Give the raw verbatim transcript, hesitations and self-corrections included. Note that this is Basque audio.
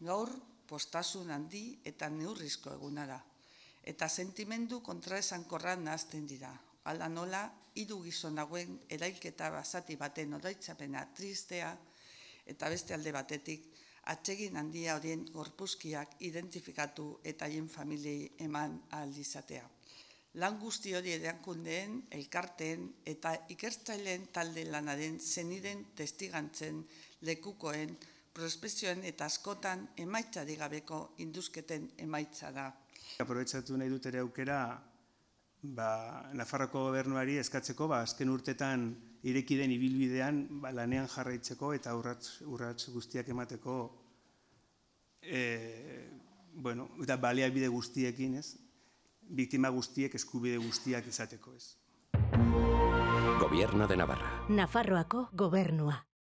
Gaur, postasun handi eta neurrizko eguna da. Eta sentimendu kontraesankorra nahazten dira. Hala nola, hiru gizon hauen erailketa basati baten oroitzapena tristea eta beste alde batetik, atsegin handia horien gorpuzkiak identifikatu eta haien familiei eman ahal izatea. Lan guzti hori erakundeen, elkarteen eta ikertzaileen talde lanaren zeniden testigantzen, lekukoen, prospekzioen eta askotan emaitzari gabeko induzketen emaitza da. Aprobetxatu nahi dut ere aukera Nafarroako gobernuari eskatzeko azken urtetan ireki den ibilbidean lanean jarraitzeko eta urrats guztiak emateko eta baliabide guztiekin, biktima guztiek eskubide guztiak izateko. Gobierno de Navarra. Nafarroako gobernua.